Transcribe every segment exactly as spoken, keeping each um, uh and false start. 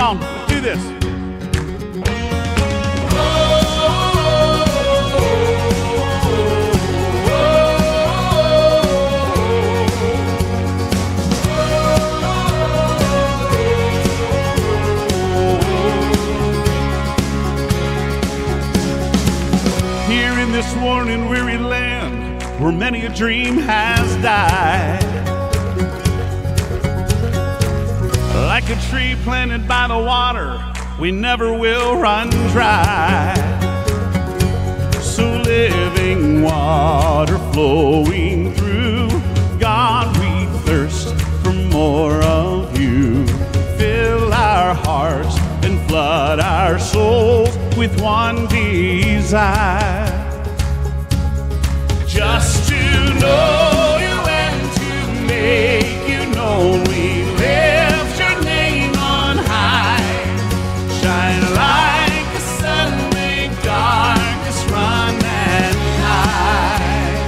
on, let's do this. Here in this worn and weary land, where many a dream has died, like a tree planted by the water, we never will run dry. So living water flowing through, God, we thirst for more of you. Fill our hearts and flood our souls with one desire, just to know you and to make you known. We lift your name on high, shine like the sun, make darkness run and hide.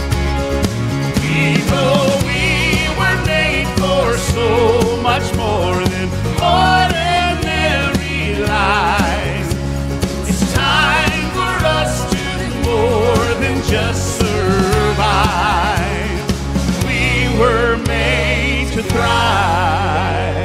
We know we were made for so much more than ordinary lives. It's time for us to do more than just survive. We were made to thrive.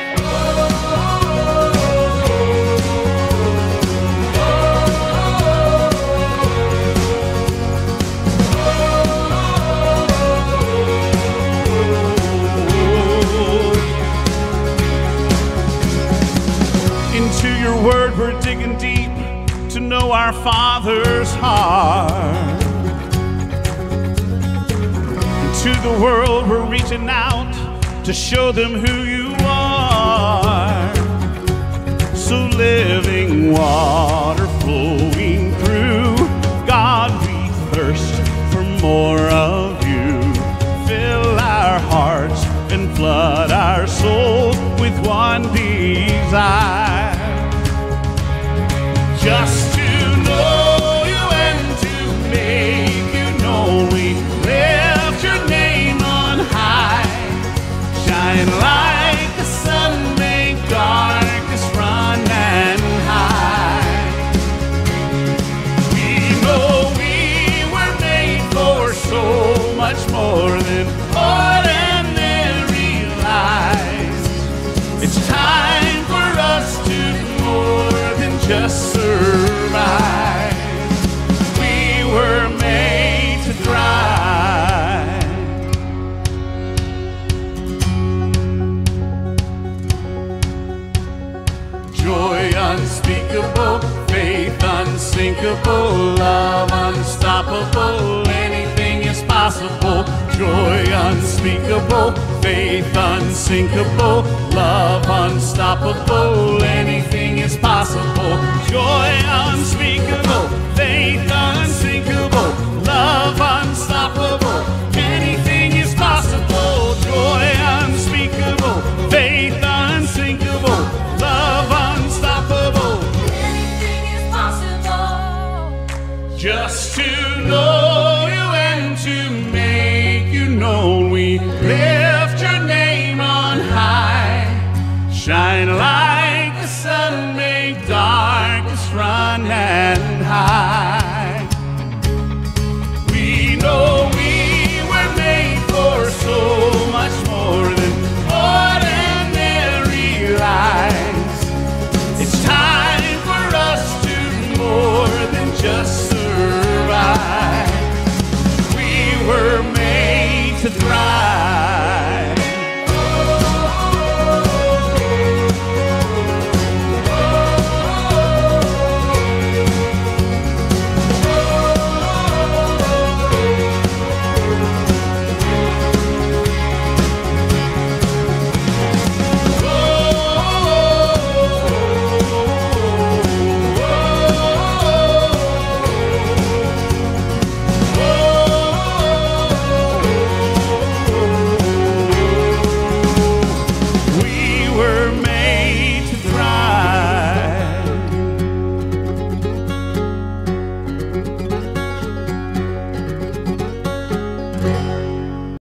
Into your word we're digging deep to know our Father's heart. To the world we're reaching out to show them who you are. So living water flowing through, God, we thirst for more of you. Fill our hearts and flood our souls with one desire, just to know you and to make you known. We lift your name on high, shine like the sun, make darkness run and hide. We know we were made for so much more than ordinary lives. It's time for us to do more than just survive. We were made to thrive. Joy unspeakable, faith unsinkable, love unstoppable, anything is possible. Joy unspeakable, faith unsinkable, love unstoppable, anything is possible. Joy unspeakable, faith unsinkable, love unstoppable,